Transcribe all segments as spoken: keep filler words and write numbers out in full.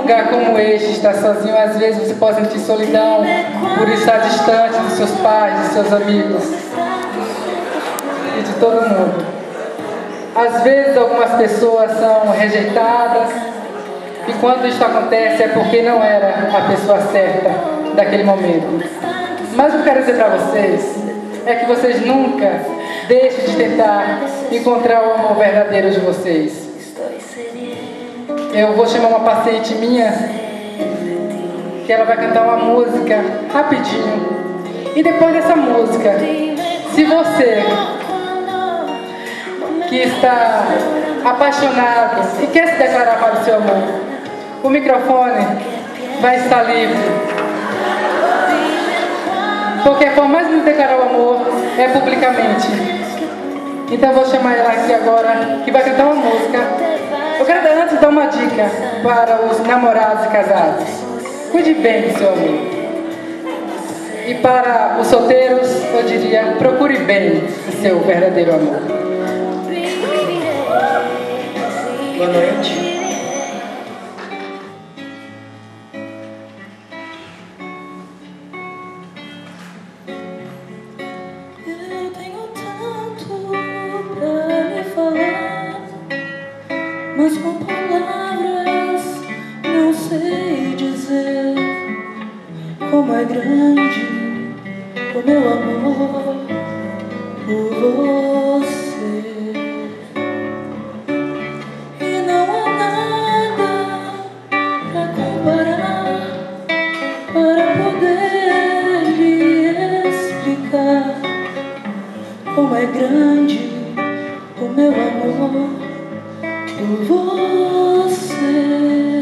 lugar como este, estar sozinho, às vezes você pode sentir solidão por estar distante dos seus pais, dos seus amigos e de todo mundo. Às vezes algumas pessoas são rejeitadas e quando isso acontece é porque não era a pessoa certa daquele momento. Mas o que eu quero dizer para vocês é que vocês nunca deixem de tentar encontrar o amor verdadeiro de vocês. Eu vou chamar uma paciente minha que ela vai cantar uma música rapidinho. E depois dessa música, se você que está apaixonado e quer se declarar para o seu amor, o microfone vai estar livre. Porque a forma mais de declarar o amor é publicamente. Então eu vou chamar ela aqui agora, que vai cantar uma música. Eu quero antes dar uma dica para os namorados e casados. Cuide bem do seu amor. E para os solteiros, eu diria, procure bem o seu verdadeiro amor. Boa noite. Eu tenho tanto pra me falar, mas com palavras não sei dizer como é grande o meu amor por você. E não há nada pra comparar, para poder lhe explicar como é grande o meu amor por você.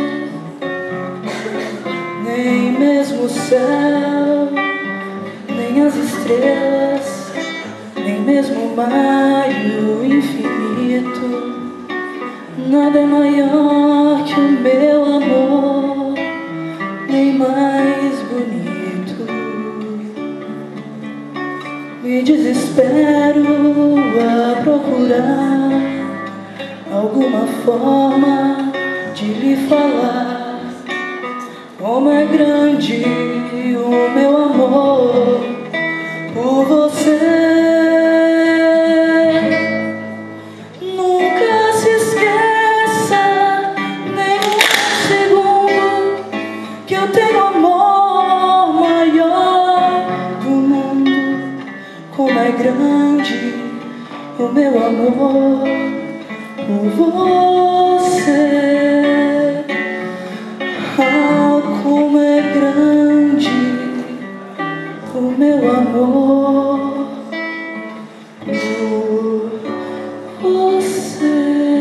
Nem mesmo o céu, nem as estrelas, nem mesmo o mar e o infinito, nada é maior que o meu amor, nem mais bonito. Me desespero a procurar alguma forma de lhe falar como é grande o meu amor por você. Nunca se esqueça nem um segundo que eu tenho o amor maior do mundo. Como é grande o meu amor por você. Ah, como é grande o meu amor por você.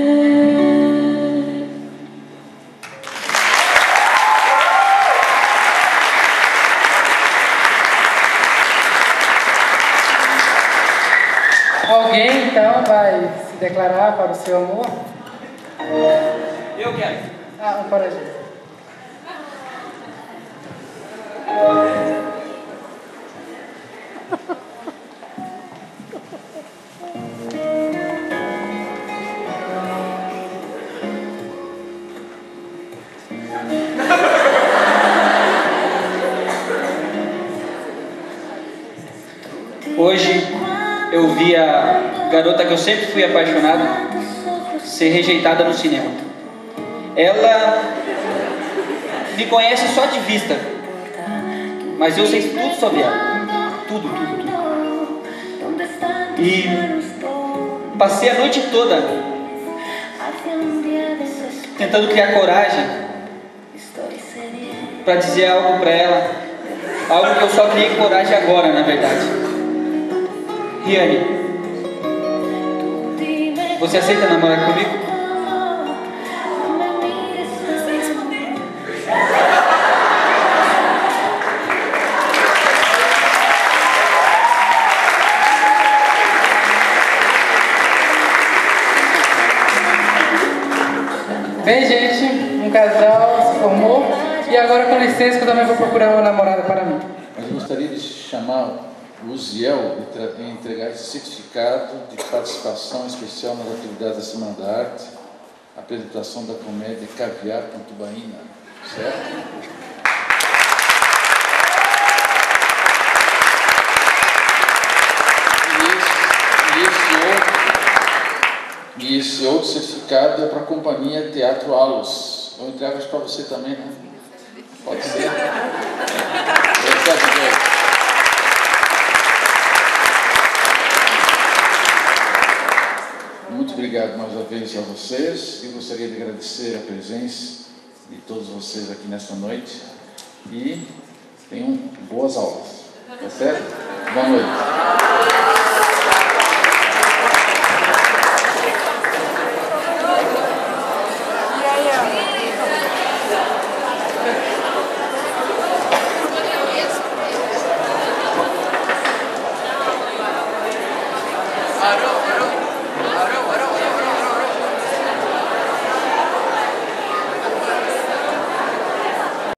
Alguém então vai se declarar para o seu amor? Eu quero. Ah, um para a gente. Hoje eu vi a garota que eu sempre fui apaixonado ser rejeitada no cinema. Ela me conhece só de vista, mas eu sei tudo sobre ela. Tudo, tudo, tudo. E passei a noite toda tentando criar coragem para dizer algo para ela, algo que eu só criei coragem agora, na verdade. Riane, você aceita namorar comigo? Bem, gente, um casal se formou e agora, com licença, que eu também vou procurar uma namorada para mim. Mas eu gostaria de chamar o Uziel e entregar esse certificado de participação especial nas atividades da Semana da Arte, apresentação da comédia Caviar com Tubaína. certo? E esse, e esse outro, e esse outro certificado é para a companhia Teatro Alos. Eu entrego isso para você também, né? Pode ser? Muito obrigado mais uma vez a vocês e gostaria de agradecer a presença de todos vocês aqui nesta noite e tenham boas aulas, tá certo? Boa noite.